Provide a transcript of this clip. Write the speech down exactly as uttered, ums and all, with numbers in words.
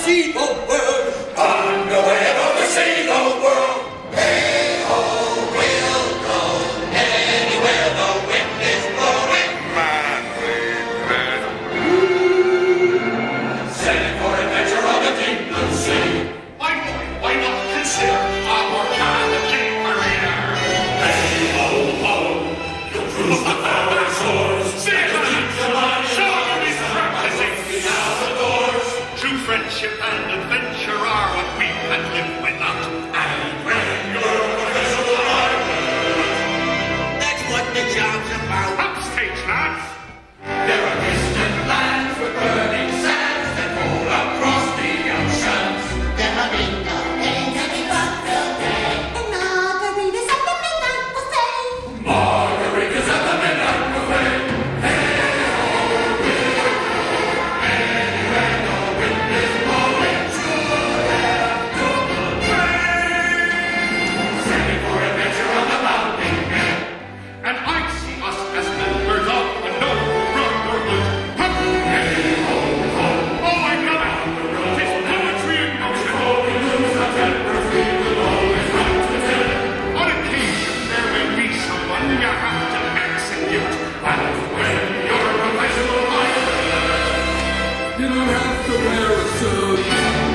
see the world. On the way above to see the world. Hey ho, we'll go anywhere the wind is blowing. Man, man. Sailing for adventure on the deep blue sea. Why, why not consider our challenging career? Hey ho, ho, you'll cruise the foreign shores. Sailor, show you he's practicing. Out the doors. True friendship and adventure are what we can live without. And when you're a professional pilot, That's what the job's about. Upstage, lads! there are distant lands with burning sands that roll across the oceans. There have been no pains every buckle day. And margaritas at the midnight buffet. Margaritas at the midnight buffet. Hey ho, we'll go anywhere the wind is blowing. True love, double train. Sailing for adventure on the mountain air. And I see us as members of a noble brotherhood. Hey ho, ho. Oh, I love it! Tis poetry in motion. We lose our tempers, we will always come together. On occasion, there may be someone you have to execute. And when you're a professional pilot, You don't have to wear a suit.